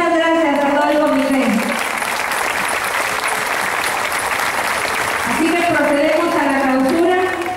Muchas gracias a todo el comité. Así que procedemos a la clausura,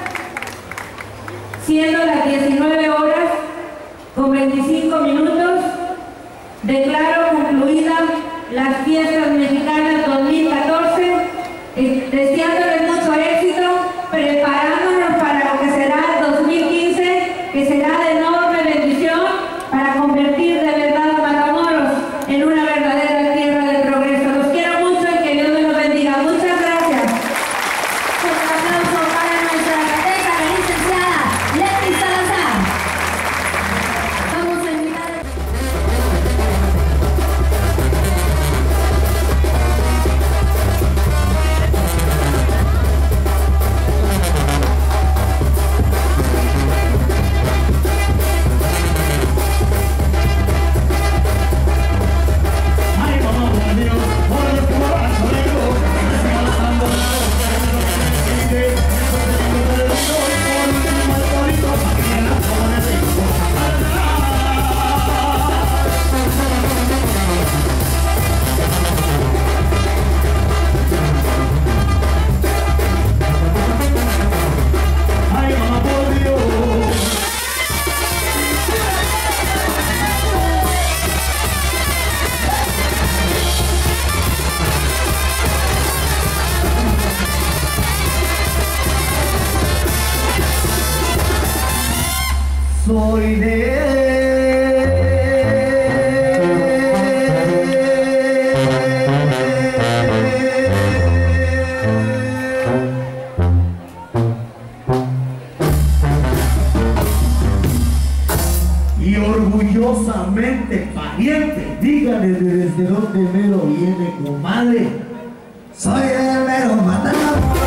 siendo las 19 horas con 25 minutos. Declaro concluida las fiestas mexicanas 2014, deseándoles mucho éxito, preparándonos para lo que será 2015, que será de enorme bendición para convertir de verdad a Matamoros en una verdadera tierra de progreso. Los quiero mucho y que Dios me los bendiga. Muchas gracias. Un aplauso para nuestra alcaldesa, la licenciada Leti Salazar. Vamos a invitar a... Soy y orgullosamente pariente. Dígale desde dónde mero viene, comadre. Soy el mero Matamoros.